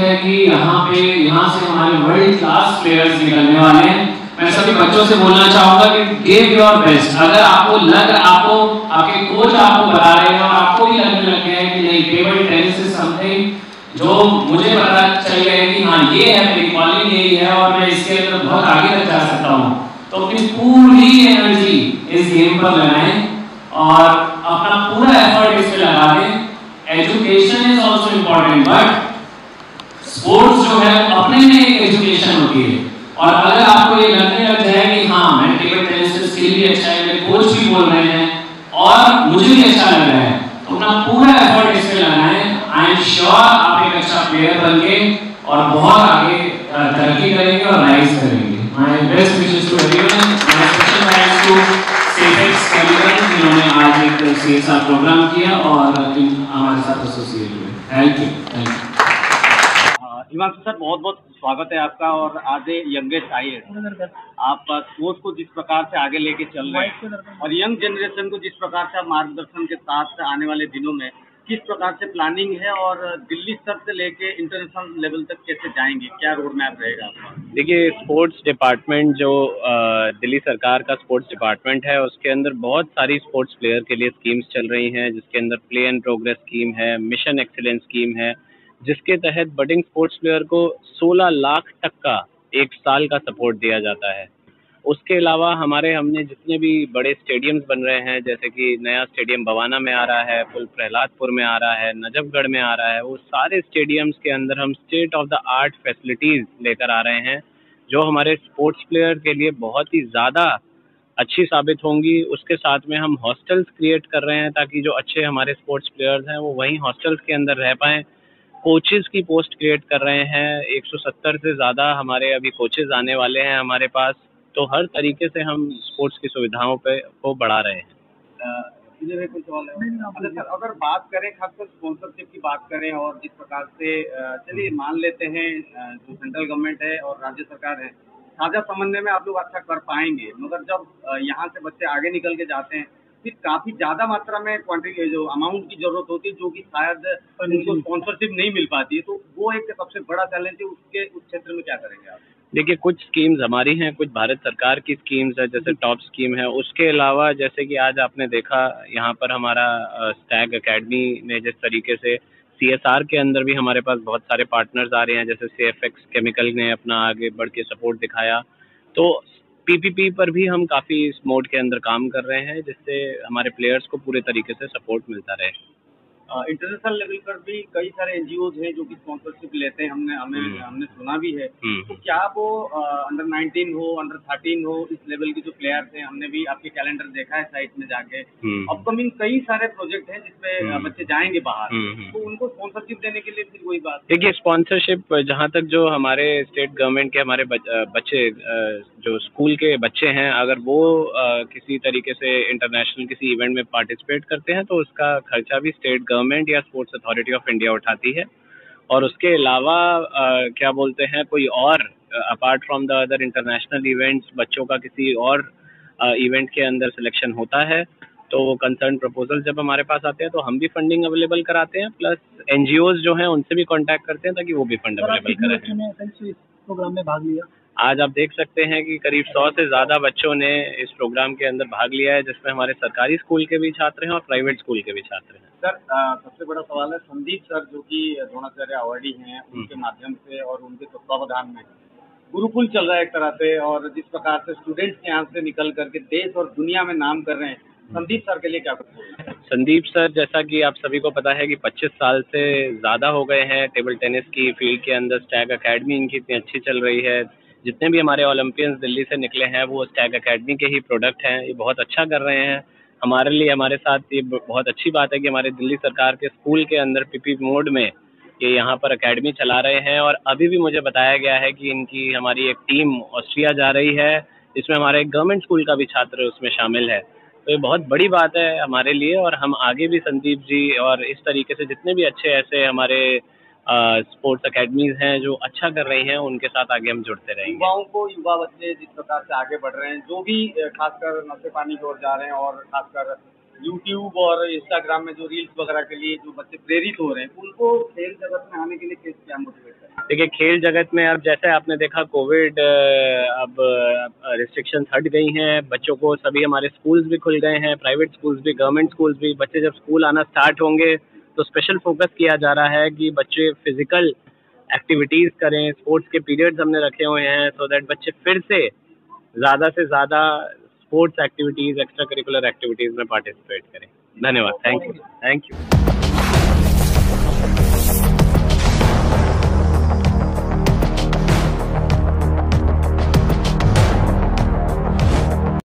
है कि यहाँ से हमारे वर्ल्ड क्लास प्लेयर्स निकलने वाले हैं। मैं सभी बच्चों से बोलना चाहूंगा कि गिव योर बेस्ट। अगर आपको आपके कोच आपको बता रहे हैं और आपको भी लगने लग गया है कि नहीं, टेबल टेनिस इज समथिंग जो मुझे पता चल गया है कि हाँ ये है, मेरी कॉलिंग यही है और मैं इसके अंदर बहुत आगे तक जा सकता हूँ, तो अपनी पूरी एनर्जी इस गेम पर लगाएं और अपना पूरा एफर्ट इस पे लगा दें। Education is also important, but sports जो है अपने में एक एजुकेशन होती है। और अगर आपको ये लगने लग जाए कि हाँ मैं टेबल टेनिस से स्किल भी अच्छा है, मेरे कोच भी बोल रहे हैं और मुझे भी अच्छा लग रहा है, तो अपना पूरा एफर्ट इस पे लगाएं। आई एम श्योर आप एक अच्छा प्लेयर बनके और बहुत आगे तरक्की करेंगे और राइज करेंगे। My best wishes to everyone. My special thanks to Safex Chemical जिन्होंने आज एक CSR प्रोग्राम किया और हमारे साथ एसोसिएट हुए। Thank you. हिमांशु सर, बहुत बहुत स्वागत है आपका। और आज यंगेस्ट IAS आप स्पोर्ट्स को जिस प्रकार से आगे लेके चल रहे हैं और यंग जनरेशन को जिस प्रकार से आप मार्गदर्शन के साथ आने वाले दिनों में किस प्रकार से प्लानिंग है और दिल्ली स्तर से लेके इंटरनेशनल लेवल तक कैसे जाएंगे, क्या रोड मैप रहेगा आपका? देखिए, स्पोर्ट्स डिपार्टमेंट जो दिल्ली सरकार का स्पोर्ट्स डिपार्टमेंट है, उसके अंदर बहुत सारी स्पोर्ट्स प्लेयर के लिए स्कीम्स चल रही हैं, जिसके अंदर प्ले एंड प्रोग्रेस स्कीम है, मिशन एक्सीलेंस स्कीम है, जिसके तहत बडिंग स्पोर्ट्स प्लेयर को 16 लाख तक का एक साल का सपोर्ट दिया जाता है। उसके अलावा हमने जितने भी बड़े स्टेडियम्स बन रहे हैं, जैसे कि नया स्टेडियम बवाना में आ रहा है, पुल प्रहलादपुर में आ रहा है, नजफगढ़ में आ रहा है, वो सारे स्टेडियम्स के अंदर हम state of the art facilities लेकर आ रहे हैं, जो हमारे स्पोर्ट्स प्लेयर के लिए बहुत ही ज़्यादा अच्छी साबित होंगी। उसके साथ में हम हॉस्टल्स क्रिएट कर रहे हैं ताकि जो अच्छे हमारे स्पोर्ट्स प्लेयर्स हैं वो वहीं हॉस्टल्स के अंदर रह पाएँ। कोचेज़ की पोस्ट क्रिएट कर रहे हैं, 170 से ज़्यादा हमारे अभी कोचेज़ आने वाले हैं हमारे पास। तो हर तरीके से हम स्पोर्ट्स की सुविधाओं को बढ़ा रहे हैं। मुझे कुछ सवाल है। अच्छा सर, अगर बात करें खासकर स्पॉन्सरशिप की बात करें और जिस प्रकार से चलिए मान लेते हैं जो सेंट्रल गवर्नमेंट है और राज्य सरकार है, साझा समन्वय में आप लोग अच्छा कर पाएंगे, मगर जब यहाँ से बच्चे आगे निकल के जाते हैं फिर काफ़ी ज़्यादा मात्रा में क्वांटिटी जो अमाउंट की ज़रूरत होती है, जो कि शायद उनको स्पॉन्सरशिप नहीं मिल पाती है, तो वो एक सबसे बड़ा चैलेंज है। उस क्षेत्र में क्या करेंगे आप? देखिए, कुछ स्कीम्स हमारी हैं, कुछ भारत सरकार की स्कीम्स है, जैसे टॉप स्कीम है। उसके अलावा जैसे कि आज आपने देखा यहाँ पर हमारा स्टैग एकेडमी ने जिस तरीके से CSR के अंदर भी हमारे पास बहुत सारे पार्टनर्स आ रहे हैं, जैसे CFX केमिकल ने अपना आगे बढ़ के सपोर्ट दिखाया, तो PPP पर भी हम काफ़ी इस मोड के अंदर काम कर रहे हैं, जिससे हमारे प्लेयर्स को पूरे तरीके से सपोर्ट मिलता रहे। इंटरनेशनल लेवल पर भी कई सारे NGOs हैं जो कि स्पॉन्सरशिप लेते हैं, हमने सुना भी है। तो क्या वो अंडर 19 हो, अंडर 13 हो, इस लेवल के जो प्लेयर्स हैं, हमने भी आपके कैलेंडर देखा है साइट में जाके, अपकमिंग कई सारे प्रोजेक्ट हैं जिसमें बच्चे जाएंगे बाहर, तो उनको स्पॉन्सरशिप देने के लिए फिर वही बात। देखिए, स्पॉन्सरशिप जहाँ तक जो हमारे स्टेट गवर्नमेंट के हमारे बच्चे जो स्कूल के बच्चे हैं, अगर वो किसी तरीके से इंटरनेशनल किसी इवेंट में पार्टिसिपेट करते हैं तो उसका खर्चा भी स्टेट गवर्नमेंट या स्पोर्ट्स अथॉरिटी ऑफ इंडिया उठाती है। और उसके अलावा क्या बोलते हैं, कोई और apart from the other international events, बच्चों का किसी और इवेंट के अंदर सिलेक्शन होता है तो वो कंसर्न प्रपोजल जब हमारे पास आते हैं तो हम भी फंडिंग अवेलेबल कराते हैं, प्लस NGOs जो हैं उनसे भी कांटेक्ट करते हैं ताकि वो भी फंड अवेलेबल कराएं। प्रोग्राम में भाग लिया आज आप देख सकते हैं कि करीब 100 से ज़्यादा बच्चों ने इस प्रोग्राम के अंदर भाग लिया है, जिसमें हमारे सरकारी स्कूल के भी छात्र हैं और प्राइवेट स्कूल के भी छात्र हैं। सर, सबसे बड़ा सवाल है, संदीप सर जो कि द्रोणाचार्य अवार्डी हैं, उनके माध्यम से और उनके तत्वावधान में गुरुकुल चल रहा है एक तरह से, और जिस प्रकार से स्टूडेंट्स यहाँ से निकल करके देश और दुनिया में नाम कर रहे हैं, संदीप सर के लिए क्या कुछ बोलना है? संदीप सर, जैसा कि आप सभी को पता है कि 25 साल से ज़्यादा हो गए हैं टेबल टेनिस की फील्ड के अंदर। स्टैग एकेडमी इनकी इतनी अच्छी चल रही है, जितने भी हमारे ओलंपियंस दिल्ली से निकले हैं वो स्टैग एकेडमी के ही प्रोडक्ट हैं। ये बहुत अच्छा कर रहे हैं हमारे लिए। हमारे साथ ये बहुत अच्छी बात है कि हमारे दिल्ली सरकार के स्कूल के अंदर PPP मोड में ये यहाँ पर एकेडमी चला रहे हैं। और अभी भी मुझे बताया गया है कि इनकी हमारी एक टीम ऑस्ट्रिया जा रही है, जिसमें हमारे गवर्नमेंट स्कूल का भी छात्र उसमें शामिल है। तो ये बहुत बड़ी बात है हमारे लिए, और हम आगे भी संदीप जी और इस तरीके से जितने भी अच्छे ऐसे हमारे स्पोर्ट्स एकेडमीज हैं जो अच्छा कर रही हैं, उनके साथ आगे हम जुड़ते रहेंगे। युवा बच्चे जिस प्रकार से आगे बढ़ रहे हैं, जो भी खासकर नशे पानी की ओर जा रहे हैं और खासकर यूट्यूब और इंस्टाग्राम में जो रील्स वगैरह के लिए जो बच्चे प्रेरित हो रहे हैं, उनको खेल जगत में आने के लिए क्या मोटिवेट करें? देखिए, खेल जगत में अब जैसे आपने देखा कोविड, अब रिस्ट्रिक्शन हट गई हैं, बच्चों को सभी हमारे स्कूल्स भी खुल गए हैं, प्राइवेट स्कूल्स भी, गवर्नमेंट स्कूल्स भी। बच्चे जब स्कूल आना स्टार्ट होंगे तो स्पेशल फोकस किया जा रहा है कि बच्चे फिजिकल एक्टिविटीज़ करें, स्पोर्ट्स के पीरियड्स हमने रखे हुए हैं सो दैट बच्चे फिर से ज़्यादा sports activities, extra curricular activities में पार्टिसिपेट करें। धन्यवाद, थैंक यू।